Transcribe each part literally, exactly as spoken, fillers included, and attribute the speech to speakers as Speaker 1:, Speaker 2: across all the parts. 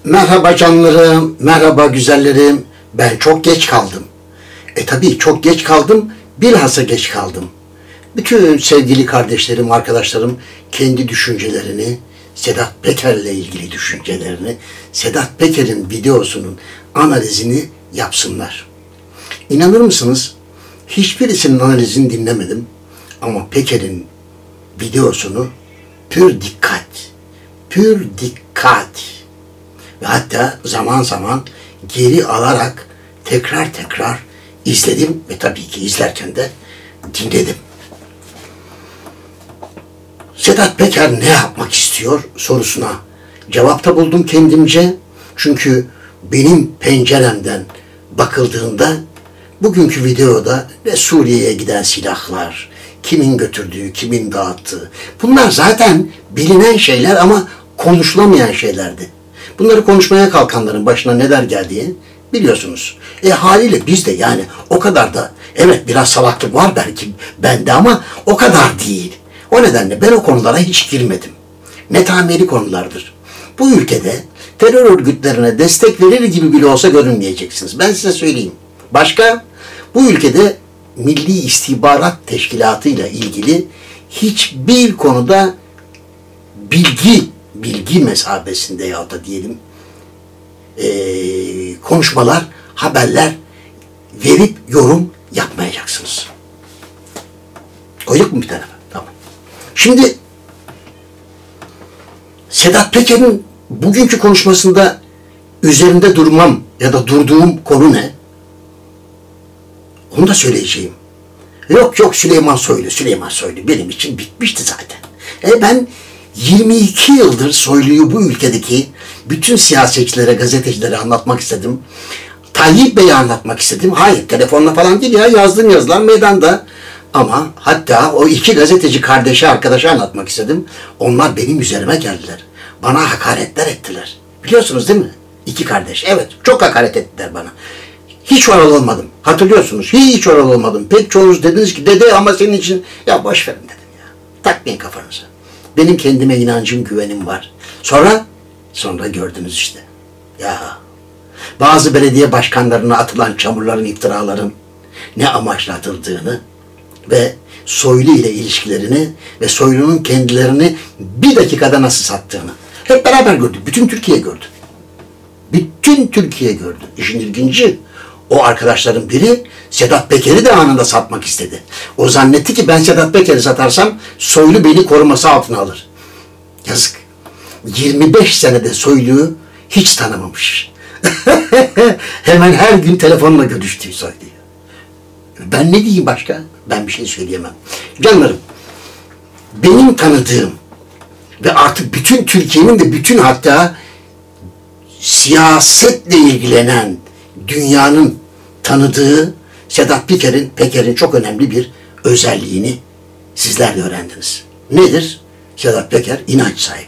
Speaker 1: Merhaba canlarım, merhaba güzellerim. Ben çok geç kaldım. E tabii çok geç kaldım, bilhassa geç kaldım. Bütün sevgili kardeşlerim, arkadaşlarım kendi düşüncelerini, Sedat Peker'le ilgili düşüncelerini, Sedat Peker'in videosunun analizini yapsınlar. İnanır mısınız? Hiçbirisinin analizini dinlemedim. Ama Peker'in videosunu pür dikkat, pür dikkat ve hatta zaman zaman geri alarak tekrar tekrar izledim ve tabii ki izlerken de dinledim. Sedat Peker ne yapmak istiyor sorusuna cevapta buldum kendimce. Çünkü benim penceremden bakıldığında bugünkü videoda ne Suriye'ye giden silahlar, kimin götürdüğü, kimin dağıttığı, bunlar zaten bilinen şeyler ama konuşulamayan şeylerdi. Bunları konuşmaya kalkanların başına neler geldiğini biliyorsunuz. E haliyle biz de yani o kadar da, evet biraz salaklık var belki bende ama o kadar değil. O nedenle ben o konulara hiç girmedim. Netameli konulardır. Bu ülkede terör örgütlerine destek verir gibi bile olsa görünmeyeceksiniz. Ben size söyleyeyim. Başka, bu ülkede Milli İstihbarat Teşkilatı ile ilgili hiçbir konuda bilgi, bilgi mesabesinde ya da diyelim e, konuşmalar, haberler verip yorum yapmayacaksınız. Koyduk mu bir tarafa? Tamam. Şimdi Sedat Peker'in bugünkü konuşmasında üzerinde durmam ya da durduğum konu ne? Onu da söyleyeceğim. Yok yok Süleyman Soylu, Süleyman Soylu benim için bitmişti zaten. E ben yirmi iki yıldır Soylu'yu bu ülkedeki bütün siyasetçilere, gazetecilere anlatmak istedim. Tayyip Bey'e anlatmak istedim. Hayır, telefonla falan değil ya, yazdığım yazılar meydanda. Ama hatta o iki gazeteci kardeşi, arkadaşa anlatmak istedim. Onlar benim üzerime geldiler. Bana hakaretler ettiler. Biliyorsunuz değil mi? İki kardeş. Evet, çok hakaret ettiler bana. Hiç oralı olmadım. Hatırlıyorsunuz. Hiç oralı olmadım. Pek çoğunuz dediniz ki dede ama senin için ya boş verin dedim ya. Takmayın kafanıza. Benim kendime inancım, güvenim var. Sonra sonra gördünüz işte. Ya bazı belediye başkanlarına atılan çamurların, iftiraların ne amaçla atıldığını ve Soylu ile ilişkilerini ve Soylu'nun kendilerini bir dakikada nasıl sattığını hep beraber gördük. Bütün Türkiye gördü. Bütün Türkiye gördü. İşin ilginci, o arkadaşların biri Sedat Peker'i de anında satmak istedi. O zannetti ki ben Sedat Peker'i satarsam Soylu beni koruması altına alır. Yazık. yirmi beş senede Soylu'yu hiç tanımamış. Hemen her gün telefonla görüştüğü Soylu'yu. Ben ne diyeyim başka? Ben bir şey söyleyemem. Canlarım, benim tanıdığım ve artık bütün Türkiye'nin de bütün hatta siyasetle ilgilenen dünyanın tanıdığı Sedat Peker'in Peker'in çok önemli bir özelliğini sizler de öğrendiniz. Nedir? Sedat Peker inanç sahibi.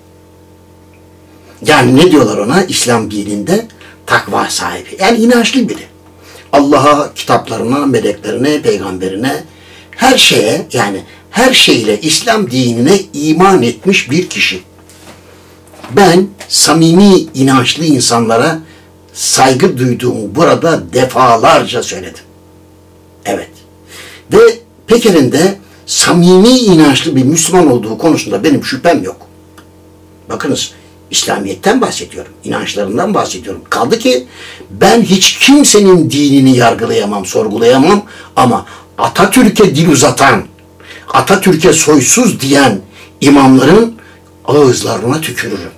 Speaker 1: Yani ne diyorlar ona? İslam dininde takva sahibi. Yani inançlı biri. Allah'a, kitaplarına, meleklerine, peygamberine, her şeye, yani her şeyle İslam dinine iman etmiş bir kişi. Ben samimi, inançlı insanlara saygı duyduğumu burada defalarca söyledim. Evet. Ve Peker'in de samimi, inançlı bir Müslüman olduğu konusunda benim şüphem yok. Bakınız, İslamiyet'ten bahsediyorum, inançlarından bahsediyorum. Kaldı ki ben hiç kimsenin dinini yargılayamam, sorgulayamam ama Atatürk'e dil uzatan, Atatürk'e soysuz diyen imamların ağızlarına tükürürüm.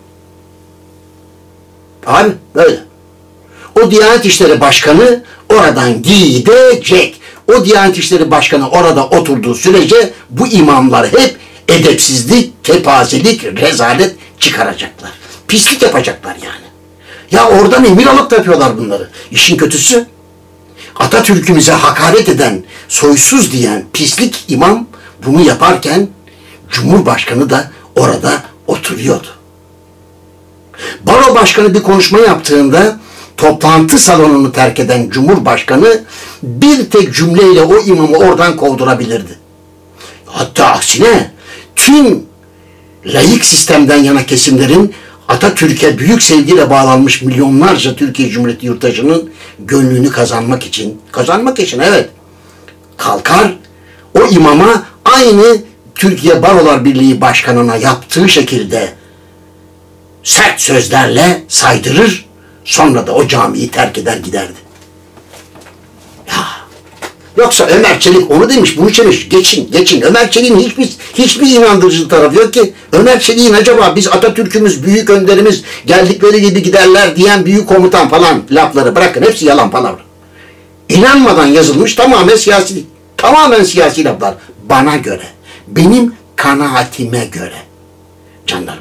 Speaker 1: Abi böyle. O Diyanet İşleri Başkanı oradan gidecek. O Diyanet İşleri Başkanı orada oturduğu sürece bu imamlar hep edepsizlik, kepazelik, rezalet çıkaracaklar. Pislik yapacaklar yani. Ya oradan emir alıp da yapıyorlar bunları. İşin kötüsü Atatürk'ümüze hakaret eden, soysuz diyen pislik imam bunu yaparken Cumhurbaşkanı da orada oturuyordu. Baro Başkanı bir konuşma yaptığında toplantı salonunu terk eden Cumhurbaşkanı bir tek cümleyle o imamı oradan kovdurabilirdi. Hatta aksine tüm laik sistemden yana kesimlerin Atatürk'e büyük sevgiyle bağlanmış milyonlarca Türkiye Cumhuriyeti yurttaşının gönlünü kazanmak için, kazanmak için evet, kalkar o imama aynı Türkiye Barolar Birliği Başkanı'na yaptığı şekilde sert sözlerle saydırır, sonra da o camiyi terk eder giderdi. Ya, yoksa Ömer Çelik onu demiş, bunu demiş, geçin, geçin. Ömer Çelik'in hiçbir, hiçbir inandırıcı tarafı yok ki. Ömer Çelik'in acaba biz Atatürk'ümüz, büyük önderimiz geldikleri gibi giderler diyen büyük komutan falan lafları bırakın, hepsi yalan palavra. İnanmadan yazılmış tamamen siyasi, tamamen siyasi laflar. Bana göre, benim kanaatime göre. Canlarım.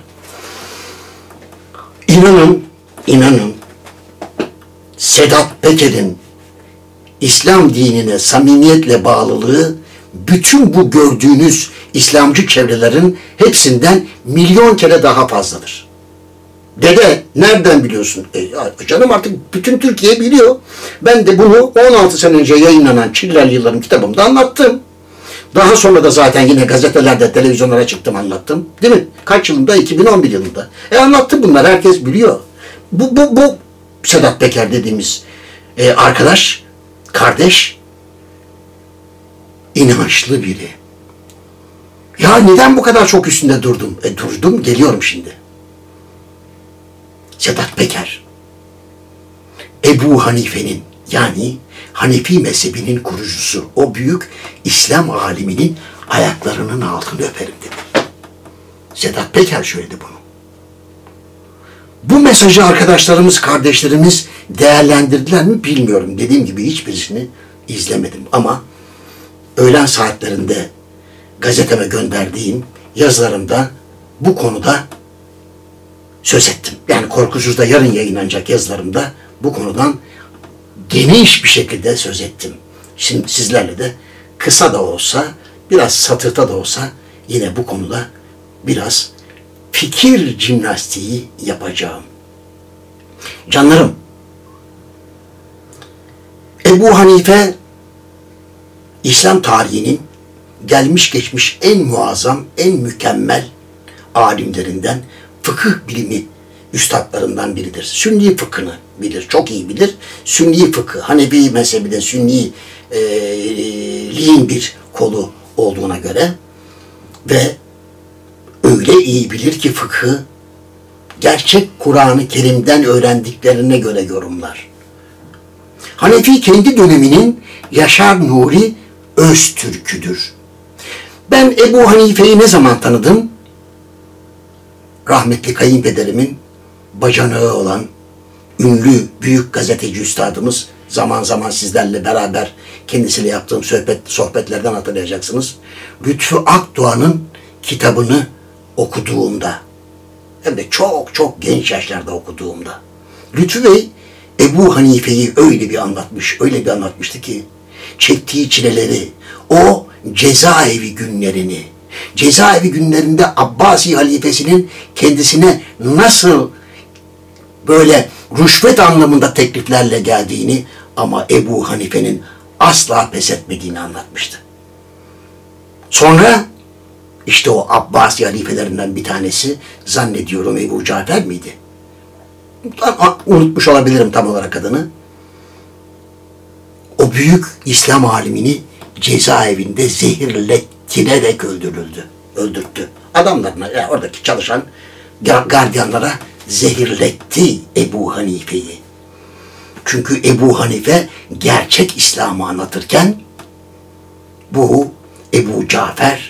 Speaker 1: İnanın, inanın, Sedat Peker'in İslam dinine samimiyetle bağlılığı bütün bu gördüğünüz İslamcı çevrelerin hepsinden milyon kere daha fazladır. Dede nereden biliyorsun? E, canım artık bütün Türkiye biliyor. Ben de bunu on altı sene önce yayınlanan Çillerli Yıllarım kitabımda anlattım. Daha sonra da zaten yine gazetelerde, televizyonlara çıktım anlattım. Değil mi? Kaç yılında? iki bin on bir yılında. E anlattım bunlar. Herkes biliyor. Bu, bu, bu Sedat Peker dediğimiz e, arkadaş, kardeş, inançlı biri. Ya neden bu kadar çok üstünde durdum? E durdum, geliyorum şimdi. Sedat Peker, Ebu Hanife'nin yani Hanefi mezhebinin kurucusu, o büyük İslam aliminin ayaklarının altını öperim dedi. Sedat Peker söyledi bunu. Bu mesajı arkadaşlarımız, kardeşlerimiz değerlendirdiler mi bilmiyorum. Dediğim gibi hiçbirisini izlemedim ama öğlen saatlerinde gazeteme gönderdiğim yazılarımda bu konuda söz ettim. Yani Korkusuz'da yarın yayınlanacak yazılarımda bu konudan geniş bir şekilde söz ettim. Şimdi sizlerle de kısa da olsa, biraz satırta da olsa yine bu konuda biraz fikir jimnastiği yapacağım. Canlarım, Ebu Hanife, İslam tarihinin gelmiş geçmiş en muazzam, en mükemmel alimlerinden, fıkıh bilimi üstadlarından biridir. Sünni fıkhını bilir, çok iyi bilir. Sünni fıkıh, Hanefi mezhebinde Sünniliğin bir kolu olduğuna göre ve öyle iyi bilir ki fıkhı gerçek Kur'an-ı Kerim'den öğrendiklerine göre yorumlar. Hanefi kendi döneminin Yaşar Nuri Öztürk'üdür. Ben Ebu Hanife'yi ne zaman tanıdım? Rahmetli kayınpederimin bacanağı olan ünlü büyük gazeteci üstadımız, zaman zaman sizlerle beraber kendisiyle yaptığım sohbet, sohbetlerden hatırlayacaksınız. Lütfü Akdoğan'ın kitabını okuduğumda, hem de çok çok genç yaşlarda okuduğumda, Lütfü Bey Ebu Hanife'yi öyle bir anlatmış, öyle bir anlatmıştı ki, çektiği çileleri, o cezaevi günlerini, cezaevi günlerinde Abbasi halifesinin kendisine nasıl böyle rüşvet anlamında tekliflerle geldiğini ama Ebu Hanife'nin asla pes etmediğini anlatmıştı. Sonra işte o Abbasi halifelerinden bir tanesi, zannediyorum Ebu Cafer miydi? Unutmuş olabilirim tam olarak adını. O büyük İslam alimini cezaevinde zehirletirerek öldürüldü. Öldürttü. Adamlarına, yani oradaki çalışan gardiyanlara zehirletti Ebu Hanife'yi. Çünkü Ebu Hanife gerçek İslam'ı anlatırken bu Ebu Cafer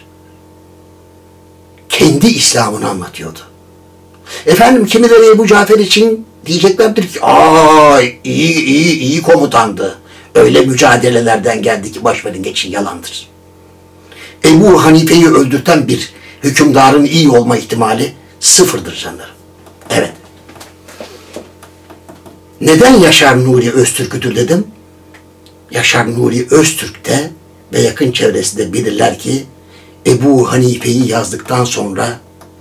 Speaker 1: kendi İslam'ını anlatıyordu. Efendim kimileri Ebu Cafer için diyeceklerdir ki aa iyi iyi iyi komutandı. Öyle mücadelelerden geldi ki boş verin geçin, yalandır. Ebu Hanife'yi öldürten bir hükümdarın iyi olma ihtimali sıfırdır canlarım. Evet. Neden Yaşar Nuri Öztürk'üdür dedim? Yaşar Nuri Öztürk'te ve yakın çevresinde bilirler ki Ebu Hanife'yi yazdıktan sonra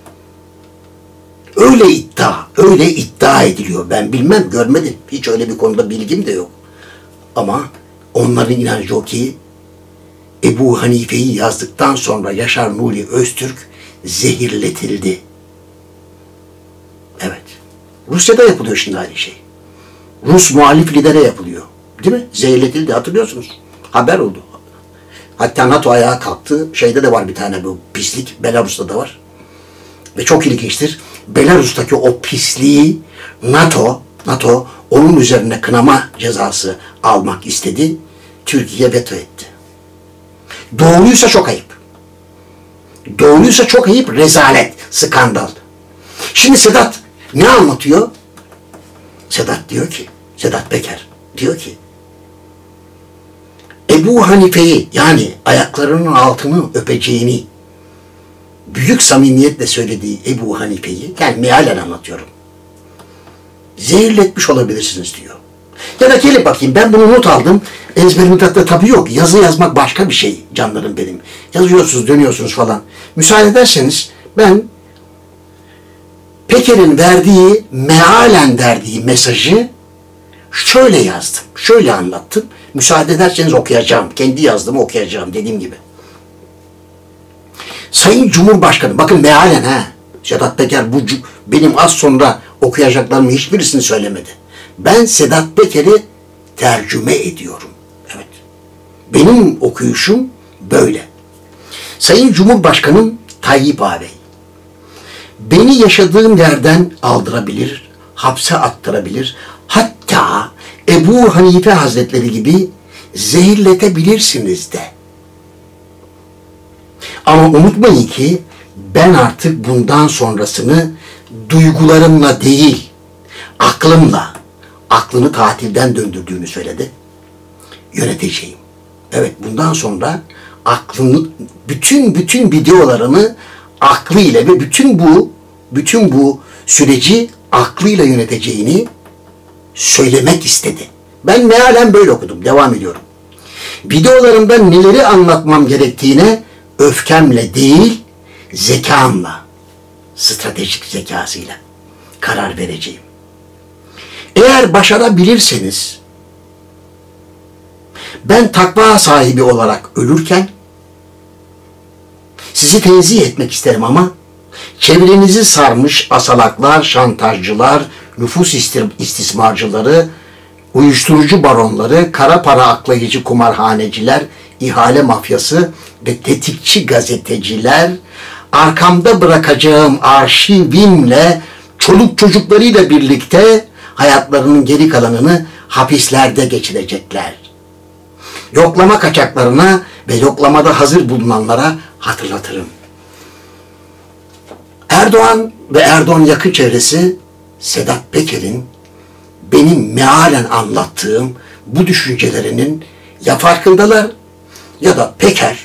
Speaker 1: öyle iddia, öyle iddia ediliyor. Ben bilmem, görmedim. Hiç öyle bir konuda bilgim de yok. Ama onların inancı o ki Ebu Hanife'yi yazdıktan sonra Yaşar Nuri Öztürk zehirletildi. Evet. Rusya'da yapılıyor şimdi aynı şey. Rus muhalif lidere yapılıyor. Değil mi? Zehirletildi, hatırlıyorsunuz. Haber oldu. Hatta NATO ayağa kalktı. Şeyde de var bir tane bu pislik. Belarus'ta da var. Ve çok ilginçtir. Belarus'taki o pisliği NATO, NATO onun üzerine kınama cezası almak istedi. Türkiye veto etti. Doğruysa çok ayıp. Doğruysa çok ayıp, rezalet, skandal. Şimdi Sedat ne anlatıyor? Sedat diyor ki, Sedat Peker diyor ki, Ebu Hanife'yi, yani ayaklarının altını öpeceğini büyük samimiyetle söylediği Ebu Hanife'yi, yani mealen anlatıyorum, zehirletmiş olabilirsiniz diyor. Ya da gelin bakayım, ben bunu not aldım, ezberimde de tabii yok, yazı yazmak başka bir şey canlarım benim. Yazıyorsunuz, dönüyorsunuz falan. Müsaade ederseniz ben Peker'in verdiği, mealen verdiği mesajı şöyle yazdım, şöyle anlattım. Müsaade ederseniz okuyacağım, kendi yazdığımı okuyacağım dediğim gibi. Sayın Cumhurbaşkanı, bakın mealen ha, Sedat Peker bu benim az sonra okuyacaklarımın hiçbirisini söylemedi. Ben Sedat Peker'i tercüme ediyorum. Evet. Benim okuyuşum böyle. Sayın Cumhurbaşkanım Tayyip ağabey, beni yaşadığım yerden aldırabilir, hapse attırabilir, hatta Ebu Hanife Hazretleri gibi zehirletebilirsiniz de. Ama unutmayın ki ben artık bundan sonrasını duygularımla değil, aklımla, aklını tatilden döndürdüğünü söyledi, yöneteceğim. Evet, bundan sonra aklını, bütün bütün videolarını aklıyla ve bütün bu bütün bu süreci aklıyla yöneteceğini söylemek istedi. Ben mealen böyle okudum. Devam ediyorum. Videolarımda neleri anlatmam gerektiğine öfkemle değil, zekamla, stratejik zekasıyla karar vereceğim. Eğer başarabilirseniz, ben takva sahibi olarak ölürken sizi tenzih etmek isterim ama çevrenizi sarmış asalaklar, şantajcılar, nüfus istismarcıları, uyuşturucu baronları, kara para aklayıcı kumarhaneciler, ihale mafyası ve tetikçi gazeteciler, arkamda bırakacağım arşivimle çoluk çocuklarıyla birlikte hayatlarının geri kalanını hapislerde geçirecekler. Yoklama kaçaklarına ve yoklamada hazır bulunanlara hatırlatırım. Erdoğan ve Erdoğan yakın çevresi Sedat Peker'in benim mealen anlattığım bu düşüncelerinin ya farkındalar ya da Peker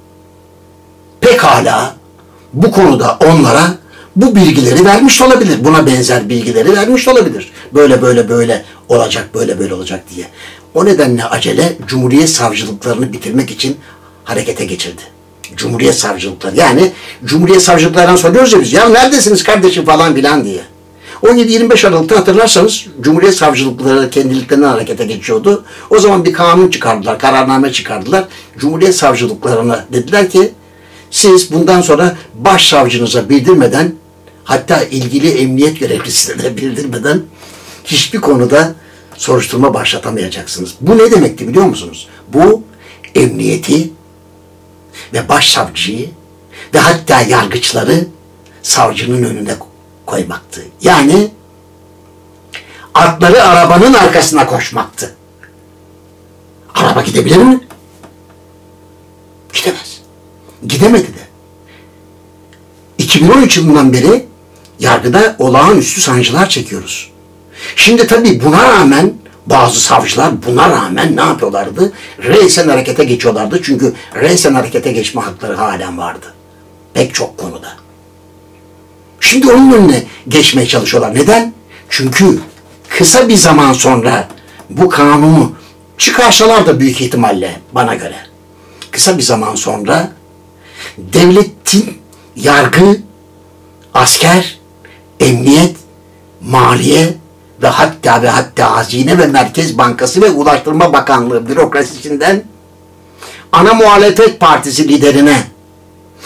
Speaker 1: pekala bu konuda onlara bu bilgileri vermiş olabilir. Buna benzer bilgileri vermiş olabilir. Böyle böyle böyle olacak, böyle böyle olacak diye. O nedenle acele Cumhuriyet savcılıklarını bitirmek için harekete geçirdi. Cumhuriyet savcılıkları. Yani Cumhuriyet savcılıklarından soruyoruz ya biz. Ya neredesiniz kardeşim falan filan diye. on yedi yirmi beş Aralık'ta hatırlarsanız Cumhuriyet savcılıkları kendiliklerinden harekete geçiyordu. O zaman bir kanun çıkardılar, kararname çıkardılar. Cumhuriyet savcılıklarına dediler ki siz bundan sonra başsavcınıza bildirmeden, hatta ilgili emniyet görevlisine de bildirmeden hiçbir konuda soruşturma başlatamayacaksınız. Bu ne demekti biliyor musunuz? Bu emniyeti ve başsavcıyı ve hatta yargıçları savcının önüne koymaktı. Yani atları arabanın arkasına koşmaktı. Araba gidebilir mi? Gidemez. Gidemedi de. iki bin on üç yılından beri yargıda olağanüstü sancılar çekiyoruz. Şimdi tabii buna rağmen bazı savcılar buna rağmen ne yapıyorlardı? Reysen harekete geçiyorlardı. Çünkü reysen harekete geçme hakları halen vardı. Pek çok konuda. Şimdi onun önüne geçmeye çalışıyorlar. Neden? Çünkü kısa bir zaman sonra bu kanunu çıkarsalar da büyük ihtimalle bana göre kısa bir zaman sonra devletin yargı, asker, emniyet, maliye ve hatta ve hatta Hazine ve Merkez Bankası ve Ulaştırma Bakanlığı bürokrasisinden ana muhalefet partisi liderine,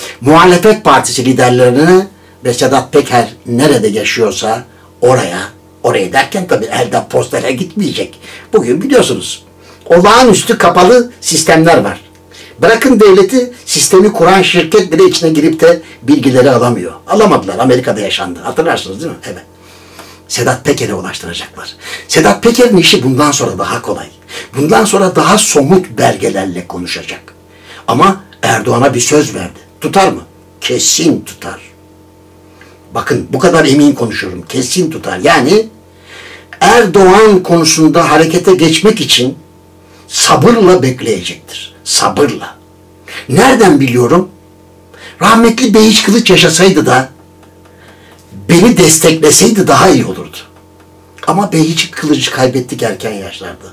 Speaker 1: muhalefet partisi liderlerine ve Sedat Peker nerede yaşıyorsa oraya Oraya derken tabii elden postaya gitmeyecek. Bugün biliyorsunuz olağanüstü kapalı sistemler var. Bırakın devleti, sistemi kuran şirket bile içine girip de bilgileri alamıyor. Alamadılar. Amerika'da yaşandı. Hatırlarsınız değil mi? Evet. Sedat Peker'e ulaştıracaklar. Sedat Peker'in işi bundan sonra daha kolay. Bundan sonra daha somut belgelerle konuşacak. Ama Erdoğan'a bir söz verdi. Tutar mı? Kesin tutar. Bakın bu kadar emin konuşuyorum. Kesin tutar. Yani Erdoğan konusunda harekete geçmek için sabırla bekleyecektir. Sabırla. Nereden biliyorum? Rahmetli Beyiç Kılıç yaşasaydı da beni destekleseydi daha iyi olurdu. Ama Beyiç Kılıç'ı kaybettik erken yaşlarda.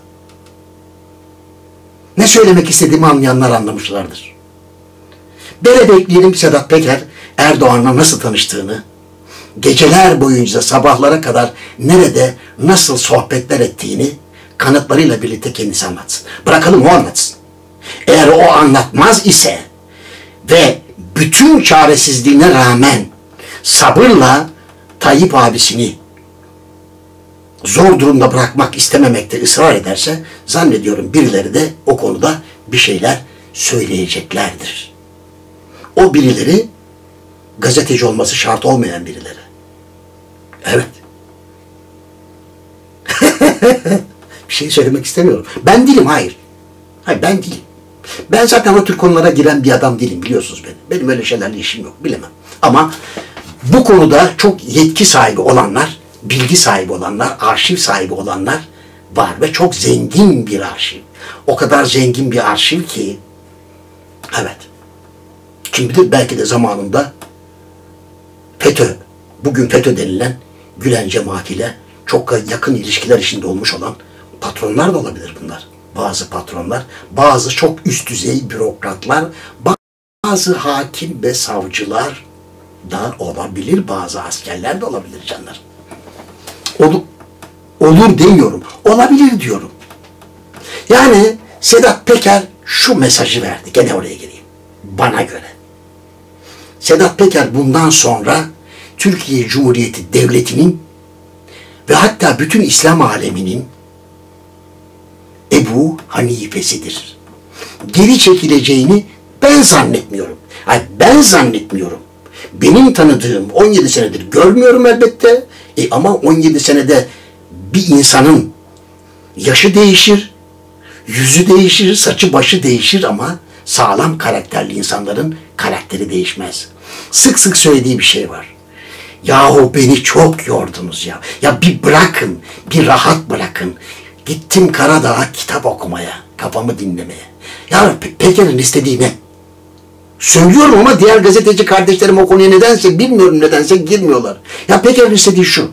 Speaker 1: Ne söylemek istediğimi anlayanlar anlamışlardır. Böyle bekleyelim Sedat Peker Erdoğan'la nasıl tanıştığını, geceler boyunca sabahlara kadar nerede nasıl sohbetler ettiğini kanıtlarıyla birlikte kendisi anlatsın. Bırakalım o anlatsın. Eğer o anlatmaz ise ve bütün çaresizliğine rağmen sabırla Tayyip abisini zor durumda bırakmak istememekte ısrar ederse zannediyorum birileri de o konuda bir şeyler söyleyeceklerdir. O birileri gazeteci olması şart olmayan birileri. Evet. Bir şey söylemek istemiyorum. Ben değilim, hayır. Hayır, ben değilim. Ben zaten o tür konulara giren bir adam değilim, biliyorsunuz beni. Benim öyle şeylerle işim yok, bilemem. Ama bu konuda çok yetki sahibi olanlar, bilgi sahibi olanlar, arşiv sahibi olanlar var ve çok zengin bir arşiv. O kadar zengin bir arşiv ki, evet, kim bilir belki de zamanında FETÖ, bugün FETÖ denilen Gülen cemaatiyle çok yakın ilişkiler içinde olmuş olan patronlar da olabilir bunlar. Bazı patronlar, bazı çok üst düzey bürokratlar, bazı hakim ve savcılar da olabilir, bazı askerler de olabilir canlar. Olur, olur demiyorum, olabilir diyorum. Yani Sedat Peker şu mesajı verdi, gene oraya geleyim, bana göre. Sedat Peker bundan sonra Türkiye Cumhuriyeti Devleti'nin ve hatta bütün İslam aleminin Ebu Hanifesidir. Geri çekileceğini ben zannetmiyorum. Hayır, ben zannetmiyorum. Benim tanıdığım on yedi senedir görmüyorum elbette. E ama on yedi senede bir insanın yaşı değişir, yüzü değişir, saçı başı değişir ama sağlam karakterli insanların karakteri değişmez. Sık sık söylediği bir şey var. Yahu beni çok yordunuz ya. Ya bir bırakın, bir rahat bırakın. Gittim Karadağ'a kitap okumaya, kafamı dinlemeye. Ya Peker'in istediği ne? Söylüyorum ama diğer gazeteci kardeşlerim o konuya nedense, bilmiyorum nedense girmiyorlar. Ya Peker'in istediği şu.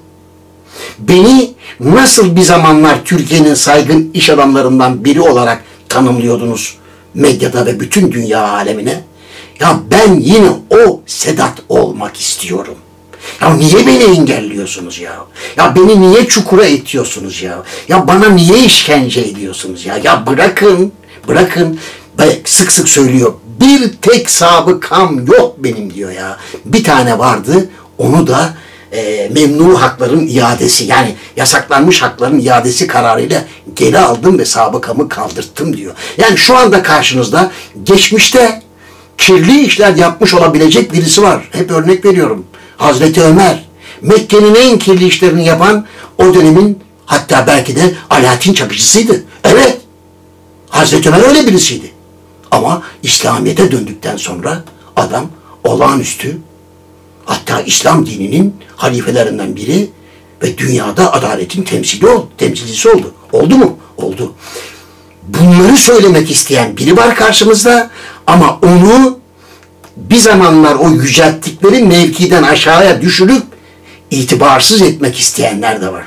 Speaker 1: Beni nasıl bir zamanlar Türkiye'nin saygın iş adamlarından biri olarak tanımlıyordunuz medyada ve bütün dünya alemine? Ya ben yine o Sedat olmak istiyorum. Ya niye beni engelliyorsunuz ya? Ya beni niye çukura itiyorsunuz ya? Ya bana niye işkence ediyorsunuz ya? Ya bırakın, bırakın. Sık sık söylüyor. Bir tek sabıkam yok benim diyor ya. Bir tane vardı, onu da e, memnu hakların iadesi, yani yasaklanmış hakların iadesi kararıyla geri aldım ve sabıkamı kaldırttım diyor. Yani şu anda karşınızda geçmişte kirli işler yapmış olabilecek birisi var. Hep örnek veriyorum. Hazreti Ömer, Mekke'nin en kirli işlerini yapan o dönemin hatta belki de Alaaddin Çakıcısıydı. Evet, Hazreti Ömer öyle birisiydi. Ama İslamiyet'e döndükten sonra adam olağanüstü, hatta İslam dininin halifelerinden biri ve dünyada adaletin temsili oldu, temsilcisi oldu. Oldu mu? Oldu. Bunları söylemek isteyen biri var karşımızda ama onu bir zamanlar o yücelttikleri mevkiden aşağıya düşürüp itibarsız etmek isteyenler de var.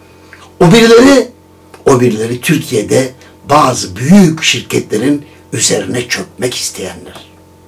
Speaker 1: O birileri, o birileri Türkiye'de bazı büyük şirketlerin üzerine çökmek isteyenler.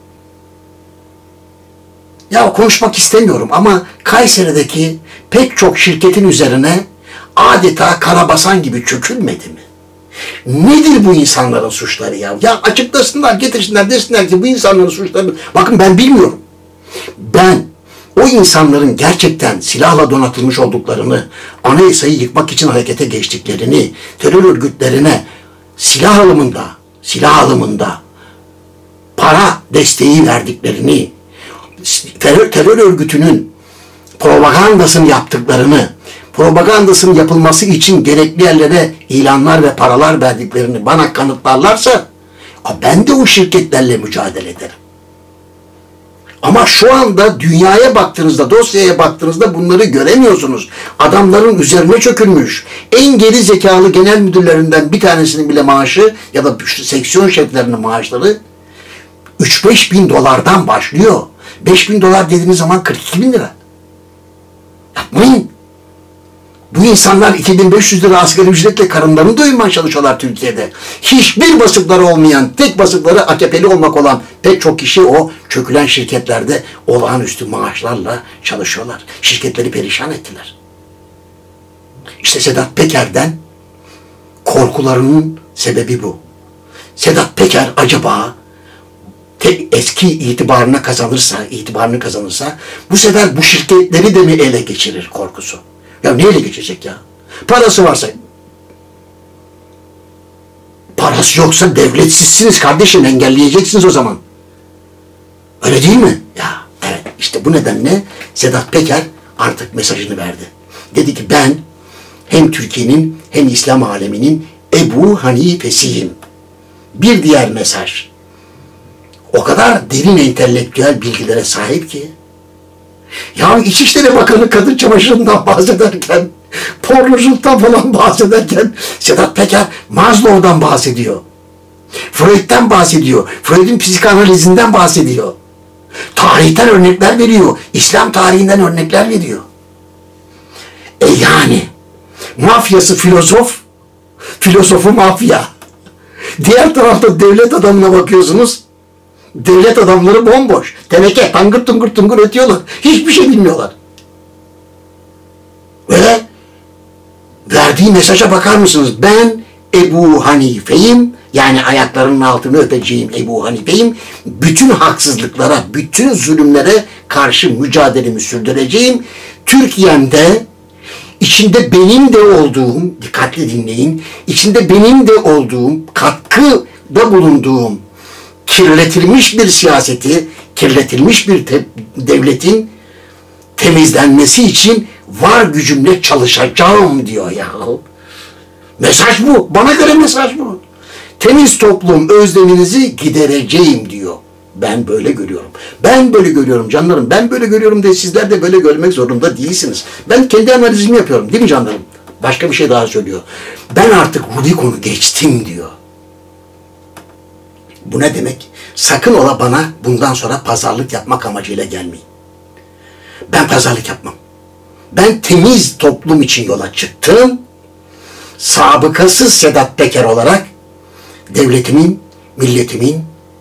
Speaker 1: Ya konuşmak istemiyorum ama Kayseri'deki pek çok şirketin üzerine adeta karabasan gibi çökülmedi mi? Nedir bu insanların suçları ya? Ya açıklasınlar, getirsinler, desinler ki bu insanların suçları... Bakın ben bilmiyorum. Ben o insanların gerçekten silahla donatılmış olduklarını, anayasayı yıkmak için harekete geçtiklerini, terör örgütlerine silah alımında, silah alımında para desteği verdiklerini, terör, terör örgütünün propagandasını yaptıklarını, propagandasının yapılması için gerekli yerlere ilanlar ve paralar verdiklerini bana kanıtlarlarsa, ben de o şirketlerle mücadele ederim. Ama şu anda dünyaya baktığınızda, dosyaya baktığınızda bunları göremiyorsunuz. Adamların üzerine çökülmüş. En geri zekalı genel müdürlerinden bir tanesinin bile maaşı ya da seksiyon şeflerinin maaşları üç beş bin dolardan başlıyor. beş bin dolar dediğiniz zaman kırk iki bin lira. Yapmayın. Bu insanlar iki bin beş yüz lira asgari ücretle karınlarını doyurmaya çalışıyorlar Türkiye'de. Hiçbir basıkları olmayan, tek basıkları A K P'li olmak olan pek çok kişi o çökülen şirketlerde olağanüstü maaşlarla çalışıyorlar. Şirketleri perişan ettiler. İşte Sedat Peker'den korkularının sebebi bu. Sedat Peker acaba tek eski itibarına kazanırsa, itibarını kazanırsa bu sefer bu şirketleri de mi ele geçirir korkusu? Ya neyle geçecek ya? Parası varsa. Parası yoksa devletsizsiniz kardeşim, engelleyeceksiniz o zaman. Öyle değil mi? Ya evet, işte bu nedenle Sedat Peker artık mesajını verdi. Dedi ki ben hem Türkiye'nin hem İslam aleminin Ebu Hanifesiyim. Bir diğer mesaj. O kadar derin entelektüel bilgilere sahip ki, ya İçişleri Bakanı kadın çamaşırından bahsederken, pornoculuktan falan bahsederken Sedat Peker Maslow'dan bahsediyor. Freud'den bahsediyor. Freud'un psikanalizinden bahsediyor. Tarihten örnekler veriyor. İslam tarihinden örnekler veriyor. E yani mafyası filozof, filozofu mafya. Diğer tarafta devlet adamına bakıyorsunuz. Devlet adamları bomboş. Teneke, tangır tungur tungur ötüyorlar. Hiçbir şey bilmiyorlar. Ve verdiği mesaja bakar mısınız? Ben Ebu Hanife'yim. Yani ayaklarının altını öpeceğim Ebu Hanife'yim. Bütün haksızlıklara, bütün zulümlere karşı mücadelemi sürdüreceğim. Türkiye'mde içinde benim de olduğum, dikkatli dinleyin, içinde benim de olduğum, katkıda bulunduğum kirletilmiş bir siyaseti, kirletilmiş bir devletin temizlenmesi için var gücümle çalışacağım diyor ya. Mesaj bu. Bana göre mesaj bu. Temiz toplum özleminizi gidereceğim diyor. Ben böyle görüyorum. Ben böyle görüyorum canlarım. Ben böyle görüyorum diye sizler de böyle görmek zorunda değilsiniz. Ben kendi analizimi yapıyorum. Değil mi canlarım? Başka bir şey daha söylüyor. Ben artık Rubikon'u geçtim diyor. Bu ne demek? Sakın ola bana bundan sonra pazarlık yapmak amacıyla gelmeyin. Ben pazarlık yapmam. Ben temiz toplum için yola çıktım. Sabıkasız Sedat Peker olarak devletimin, milletimin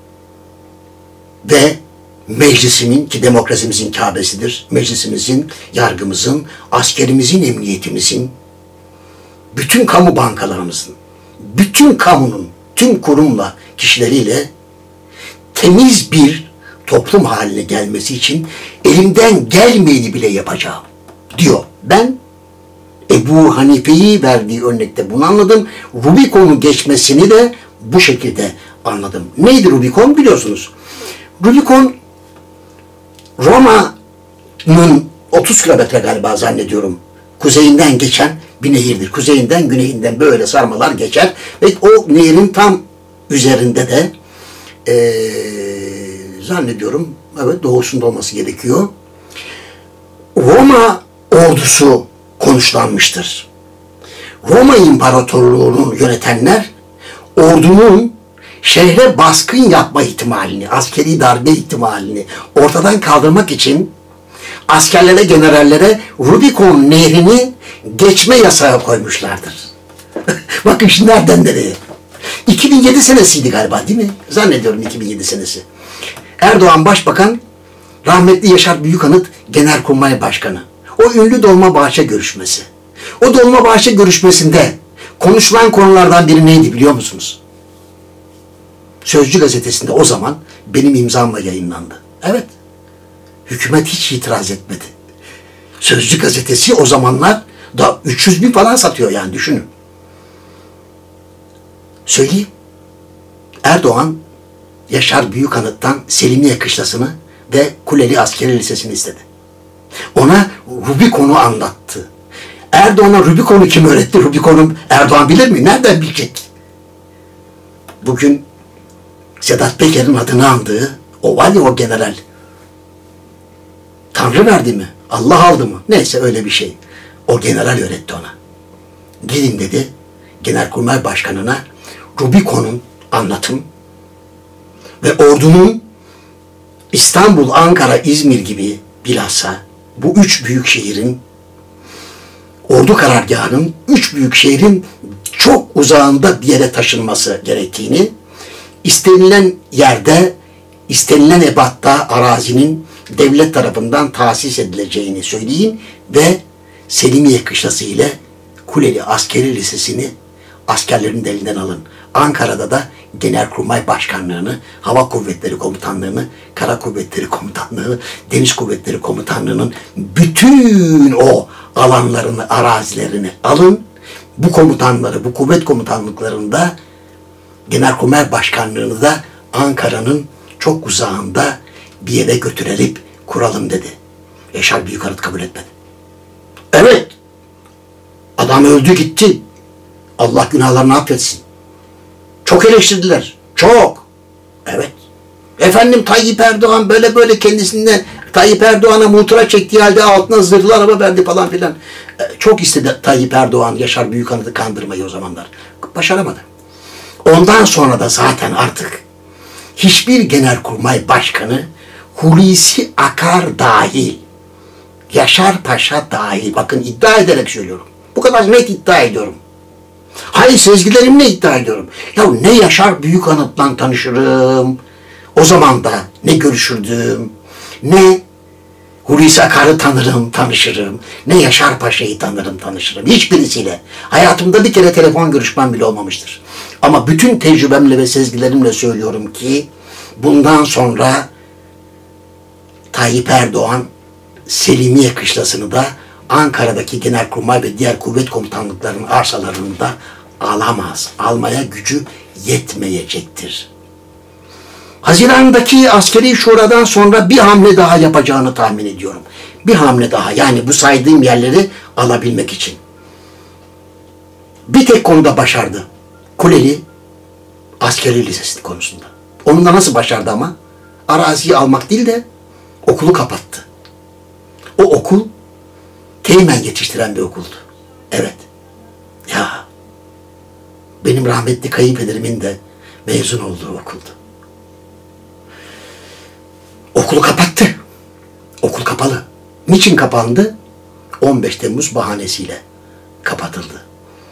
Speaker 1: ve meclisimin, ki demokrasimizin Kâbesidir, meclisimizin, yargımızın, askerimizin, emniyetimizin, bütün kamu bankalarımızın, bütün kamunun, tüm kurumla, kişileriyle temiz bir toplum haline gelmesi için elimden gelmeyeni bile yapacağım diyor. Ben Ebu Hanife'yi verdiği örnekte bunu anladım. Rubikon'un geçmesini de bu şekilde anladım. Neydi Rubikon biliyorsunuz. Rubikon Roma'nın otuz kilometre galiba zannediyorum kuzeyinden geçen bir nehirdir. Kuzeyinden güneyinden böyle sarmalar geçer ve o nehirin tam üzerinde de ee, zannediyorum evet doğusunda olması gerekiyor. Roma ordusu konuşlanmıştır. Roma İmparatorluğu'nu yönetenler ordunun şehre baskın yapma ihtimalini, askeri darbe ihtimalini ortadan kaldırmak için askerlere, generallere Rubikon nehrini geçme yasağı koymuşlardır. Bakın şimdi nereden nereye. iki bin yedi senesiydi galiba değil mi? Zannediyorum iki bin yedi senesi. Erdoğan Başbakan, rahmetli Yaşar Büyükanıt Genelkurmay Başkanı. O ünlü Dolmabahçe görüşmesi. O Dolmabahçe görüşmesinde konuşulan konulardan biri neydi biliyor musunuz? Sözcü gazetesinde o zaman benim imzamla yayınlandı. Evet. Hükümet hiç itiraz etmedi. Sözcü gazetesi o zamanlar da üç yüz bin falan satıyor yani, düşünün. Söyleyeyim. Erdoğan Yaşar Büyükanıt'tan Selimiye Kışlası'nı ve Kuleli Askeri Lisesi'ni istedi. Ona Rubikon'u anlattı. Erdoğan'a Rubikon'u kim öğretti? Rubikon'u Erdoğan bilir mi? Nereden bilecek? Bugün Sedat Peker'in adını andığı o var ya, o general. Tanrı verdi mi? Allah aldı mı? Neyse öyle bir şey. O general öğretti ona. Gidin dedi Genelkurmay Başkanı'na Rubikon'un anlatım ve ordunun İstanbul, Ankara, İzmir gibi bilhassa bu üç büyük şehrin, ordu karargahının üç büyük şehrin çok uzağında bir yere taşınması gerektiğini, istenilen yerde, istenilen ebatta arazinin devlet tarafından tahsis edileceğini söyleyin ve Selimiye Kışlası ile Kuleli Askeri Lisesi'ni askerlerin elinden alın. Ankara'da da Genelkurmay Başkanlığı'nı, Hava Kuvvetleri Komutanlığı'nı, Kara Kuvvetleri Komutanlığı'nı, Deniz Kuvvetleri Komutanlığı'nın bütün o alanlarını, arazilerini alın. Bu komutanları, bu kuvvet komutanlıklarında Genelkurmay Başkanlığı'nı da Ankara'nın çok uzağında bir yere götürelim, kuralım dedi. Yaşar Büyükanıt kabul etmedi. Evet, adam öldü gitti. Allah günahlarını affetsin. Çok eleştirdiler. Çok. Evet. Efendim Tayyip Erdoğan böyle böyle kendisinden Tayyip Erdoğan'a muhtıra çektiği halde altına zırhlı araba verdi falan filan. Çok istedi Tayyip Erdoğan Yaşar Büyükanıt'ı kandırmayı o zamanlar. Başaramadı. Ondan sonra da zaten artık hiçbir genelkurmay başkanı, Hulusi Akar dahil, Yaşar Paşa dahil, bakın iddia ederek söylüyorum. Bu kadar net iddia ediyorum. Hayır, sezgilerimle iddia ediyorum. Ya ne Yaşar Büyükanıt'la tanışırım, o zaman da ne görüşürdüm, ne Hulusi Akar'ı tanırım, tanışırım, ne Yaşar Paşa'yı tanırım, tanışırım. Hiçbirisiyle. Hayatımda bir kere telefon görüşmem bile olmamıştır. Ama bütün tecrübemle ve sezgilerimle söylüyorum ki bundan sonra Tayyip Erdoğan Selimiye Kışlası'nı da Ankara'daki Genelkurmay ve diğer kuvvet komutanlıklarının arsalarını da alamaz. Almaya gücü yetmeyecektir. Haziran'daki askeri şuradan sonra bir hamle daha yapacağını tahmin ediyorum. Bir hamle daha, yani bu saydığım yerleri alabilmek için. Bir tek konuda başardı. Kuleli Askeri Lisesi konusunda. Onu da nasıl başardı ama? Araziyi almak değil de okulu kapattı. O okul teğmen yetiştiren bir okuldu. Evet. Ya benim rahmetli kayınpederimin de mezun olduğu okuldu. Okulu kapattı. Okul kapalı. Niçin kapandı? on beş Temmuz bahanesiyle kapatıldı.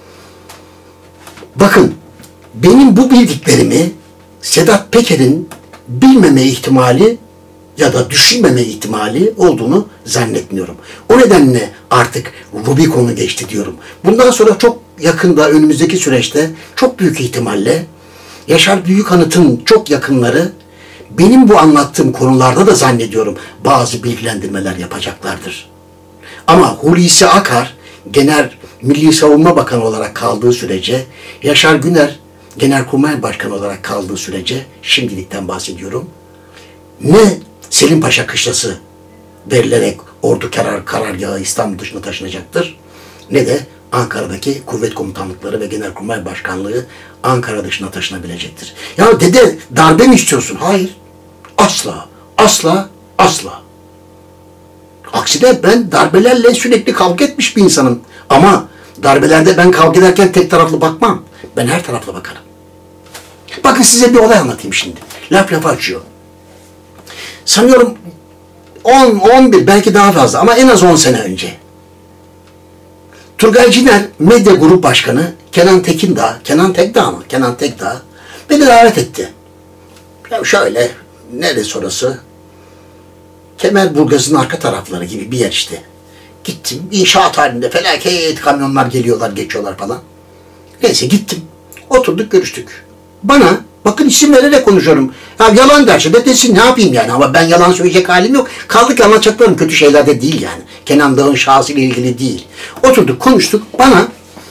Speaker 1: Bakın, benim bu bildiklerimi Sedat Peker'in bilmeme ihtimali ya da düşünmeme ihtimali olduğunu zannetmiyorum. O nedenle artık Rubikon'u geçti diyorum. Bundan sonra çok yakında, önümüzdeki süreçte çok büyük ihtimalle Yaşar Büyükanıt'ın çok yakınları benim bu anlattığım konularda da zannediyorum bazı bilgilendirmeler yapacaklardır. Ama Hulusi Akar Genel Milli Savunma Bakanı olarak kaldığı sürece, Yaşar Güner Genelkurmay Başkanı olarak kaldığı sürece, şimdilikten bahsediyorum, ne Selim Paşa Kışlası verilerek ordu karar, karargahı İstanbul dışına taşınacaktır, ne de Ankara'daki kuvvet komutanlıkları ve Genelkurmay Başkanlığı Ankara dışına taşınabilecektir. Ya dede, darbe mi istiyorsun? Hayır. Asla, asla, asla. Aksine ben darbelerle sürekli kavga etmiş bir insanım. Ama darbelerde ben kavga ederken tek taraflı bakmam. Ben her taraflı bakarım. Bakın size bir olay anlatayım şimdi. Laf lafı açıyor. Sanıyorum on, on bir, belki daha fazla ama en az on sene önce. Turgay Ciner Medya Grup Başkanı Kenan Tekindağ, Kenan Tekdağ mı? Kenan Tekdağ beni davet etti. Ya şöyle, neresi orası? Kemerburgaz'ın arka tarafları gibi bir yer işte. Gittim, inşaat halinde felaket kamyonlar geliyorlar, geçiyorlar falan. Neyse gittim, oturduk, görüştük. Bana Bakın isim vererek konuşuyorum. Ya yalan derse de desin, ne yapayım yani, ama ben yalan söyleyecek halim yok. Kaldı ki anlatacaklarım kötü şeyler de değil yani. Kenan Dağ'ın şahsıyla ilgili değil. Oturduk konuştuk, bana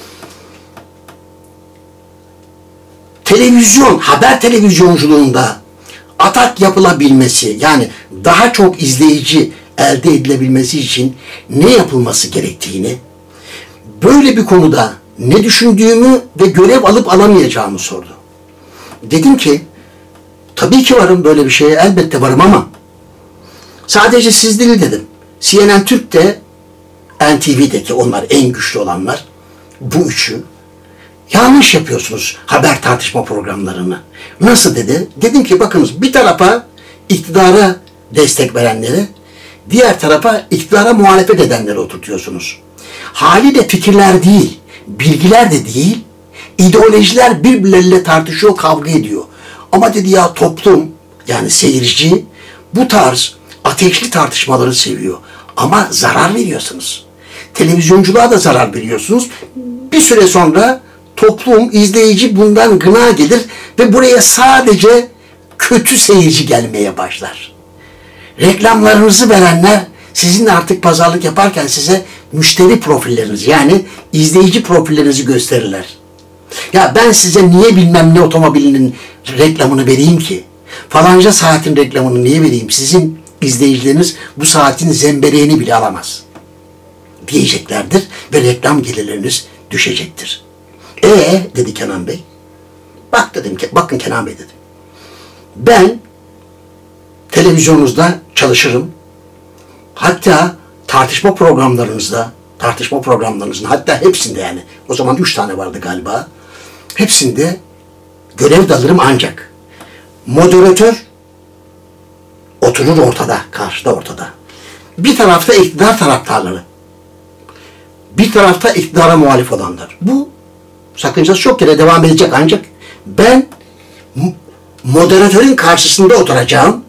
Speaker 1: televizyon, haber televizyonculuğunda atak yapılabilmesi, yani daha çok izleyici elde edilebilmesi için ne yapılması gerektiğini, böyle bir konuda ne düşündüğümü ve görev alıp alamayacağımı sordu. Dedim ki, tabii ki varım, böyle bir şeye elbette varım, ama sadece siz değil dedim. C N N Türk de, N T V'deki, onlar en güçlü olanlar, bu üçü yanlış yapıyorsunuz haber tartışma programlarını. Nasıl dedi? Dedim ki bakınız, bir tarafa iktidara destek verenleri, diğer tarafa iktidara muhalefet edenleri oturtuyorsunuz. Haliyle fikirler değil, bilgiler de değil, ideolojiler birbirleriyle tartışıyor, kavga ediyor. Ama dedi ya, toplum, yani seyirci bu tarz ateşli tartışmaları seviyor. Ama zarar veriyorsunuz. Televizyonculuğa da zarar veriyorsunuz. Bir süre sonra toplum, izleyici bundan gına gelir ve buraya sadece kötü seyirci gelmeye başlar. Reklamlarınızı verenler sizinle artık pazarlık yaparken size müşteri profillerinizi, yani izleyici profillerinizi gösterirler. Ya ben size niye bilmem ne otomobilinin reklamını vereyim ki? Falanca saatin reklamını niye vereyim? Sizin izleyicileriniz bu saatin zembereğini bile alamaz diyeceklerdir ve reklam gelirleriniz düşecektir. Ee dedi Kenan Bey. Bak dedim ki, bakın Kenan Bey dedim. Ben televizyonunuzda çalışırım. Hatta tartışma programlarınızda, tartışma programlarınızın hatta hepsinde, yani o zaman üç tane vardı galiba. Hepsinde görev de alırım, ancak moderatör oturur ortada, karşıda ortada. Bir tarafta iktidar taraftarları, bir tarafta iktidara muhalif olanlar. Bu sakıncası çok, yere devam edecek, ancak ben moderatörün karşısında oturacağım.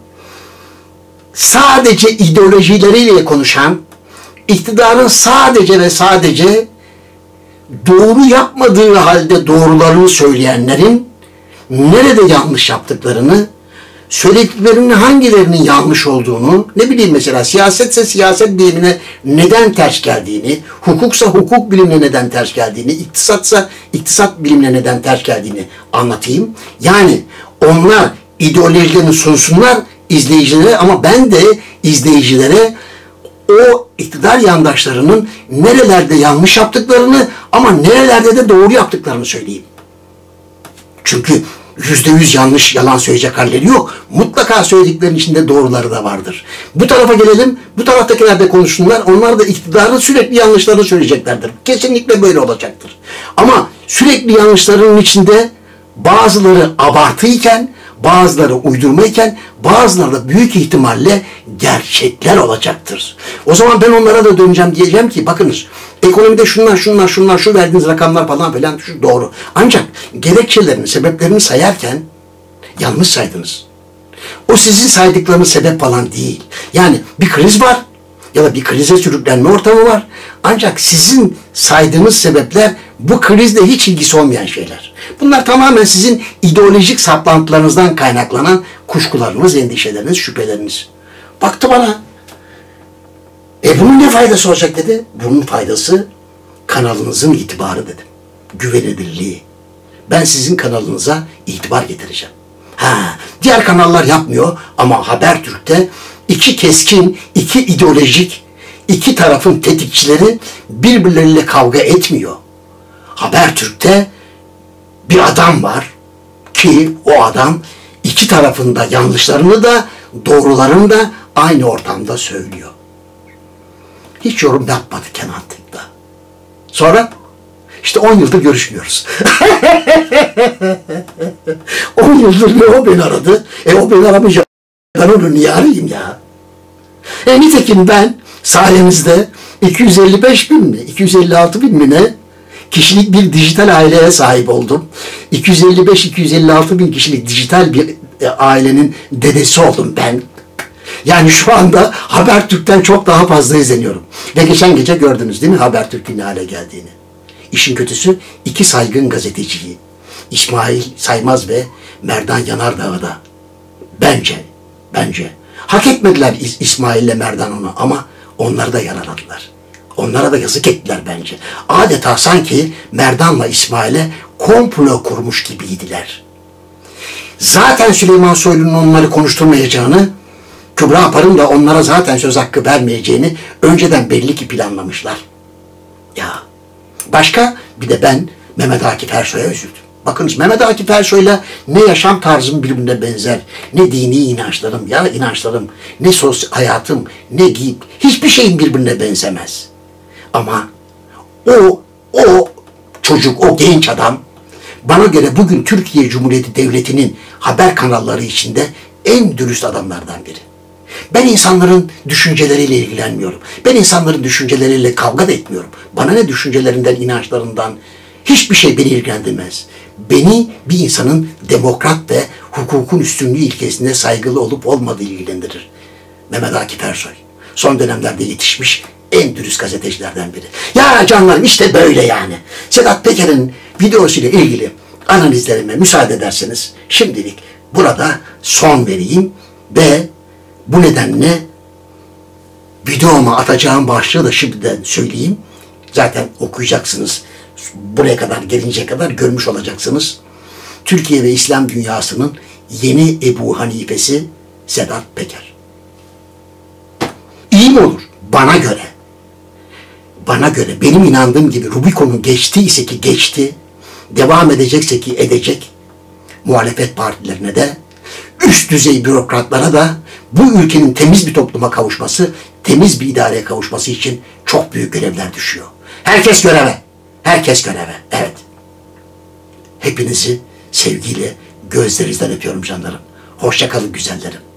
Speaker 1: Sadece ideolojileriyle konuşan, iktidarın sadece ve sadece doğru yapmadığı halde doğrularını söyleyenlerin nerede yanlış yaptıklarını, söylediklerinin hangilerinin yanlış olduğunu, ne bileyim mesela siyasetse siyaset bilimine neden ters geldiğini, hukuksa hukuk bilimine neden ters geldiğini, iktisatsa iktisat bilimine neden ters geldiğini anlatayım. Yani onlar ideolojilerini sunsunlar izleyicilere, ama ben de izleyicilere o iktidar yandaşlarının nerelerde yanlış yaptıklarını ama nerelerde de doğru yaptıklarını söyleyeyim. Çünkü yüzde yüz yanlış, yalan söyleyecek halleri yok. Mutlaka söylediklerinin içinde doğruları da vardır. Bu tarafa gelelim, bu taraftakiler de konuşsunlar. Onlar da iktidarın sürekli yanlışlarını söyleyeceklerdir. Kesinlikle böyle olacaktır. Ama sürekli yanlışların içinde bazıları abartıyken, bazıları uydurmayken, bazıları da büyük ihtimalle gerçekler olacaktır. O zaman ben onlara da döneceğim, diyeceğim ki bakınız, ekonomide şunlar şunlar şunlar, şu verdiğiniz rakamlar falan filan şu doğru. Ancak gerekçelerini, sebeplerini sayarken yanlış saydınız. O sizin saydıklarınız sebep falan değil. Yani bir kriz var ya da bir krize sürüklenme ortamı var. Ancak sizin saydığınız sebepler bu krizle hiç ilgisi olmayan şeyler. Bunlar tamamen sizin ideolojik saplantılarınızdan kaynaklanan kuşkularınız, endişeleriniz, şüpheleriniz. Baktı bana. E bunun ne faydası olacak dedi. Bunun faydası kanalınızın itibarı dedim. Güvenilirliği. Ben sizin kanalınıza itibar getireceğim. Ha, diğer kanallar yapmıyor ama Habertürk'te iki keskin, iki ideolojik, iki tarafın tetikçileri birbirleriyle kavga etmiyor. Habertürk'te bir adam var ki o adam iki tarafında yanlışlarını da doğrularını da aynı ortamda söylüyor. Hiç yorum yapmadı Kenan Tık'ta. Sonra işte on yıldır görüşmüyoruz. on yıldır ne o beni aradı. E o beni aramayacak. Ben onu niye arayayım ya? E nitekim ben sayenizde iki yüz elli beş bin mi, iki yüz elli altı bin mi ne kişilik bir dijital aileye sahip oldum. iki yüz elli beş iki yüz elli altı bin kişilik dijital bir ailenin dedesi oldum ben. Yani şu anda Habertürk'ten çok daha fazla izleniyorum. Ve geçen gece gördünüz değil mi Habertürk'ün ne hale geldiğini. İşin kötüsü iki saygın gazeteciyi, İsmail Saymaz ve Merdan Yanardağ'ı da. Bence, bence. Hak etmediler İs- İsmail'le Merdan onu ama onları da yaraladılar. Onlara da yazık ettiler bence. Adeta sanki Merdan'la İsmail'e komplo kurmuş gibiydiler. Zaten Süleyman Soylu'nun onları konuşturmayacağını, Kübra Apar'ın da onlara zaten söz hakkı vermeyeceğini önceden belli ki planlamışlar. Ya başka bir de ben Mehmet Akif Ersoy'a üzüldüm. Bakınız Mehmet Akif Ersoy'la ne yaşam tarzım birbirine benzer, ne dini inançlarım ya inançlarım, ne sosyal hayatım, ne giyim, hiçbir şeyin birbirine benzemez. Ama o, o çocuk, o genç adam bana göre bugün Türkiye Cumhuriyeti Devleti'nin haber kanalları içinde en dürüst adamlardan biri. Ben insanların düşünceleriyle ilgilenmiyorum. Ben insanların düşünceleriyle kavga da etmiyorum. Bana ne düşüncelerinden, inançlarından, hiçbir şey beni ilgilendirmez. Beni bir insanın demokrat ve hukukun üstünlüğü ilkesine saygılı olup olmadığı ilgilendirir. Mehmet Akif Ersoy son dönemlerde yetişmiş en dürüst gazetecilerden biri. Ya canlarım işte böyle yani. Sedat Peker'in videosuyla ilgili analizlerime müsaade ederseniz şimdilik burada son vereyim ve bu nedenle videoma atacağım başlığı da şimdiden söyleyeyim. Zaten okuyacaksınız. Buraya kadar gelince kadar görmüş olacaksınız. Türkiye ve İslam dünyasının yeni Ebu Hanife'si Sedat Peker. İyi mi olur? Bana göre. Bana göre benim inandığım gibi Rubikon'un geçtiyse ki geçti, devam edecekse ki edecek, muhalefet partilerine de, üst düzey bürokratlara da bu ülkenin temiz bir topluma kavuşması, temiz bir idareye kavuşması için çok büyük görevler düşüyor. Herkes göreve. Herkes göreve. Evet. Hepinizi sevgiyle gözlerinizden öpüyorum canlarım. Hoşça kalın güzellerim.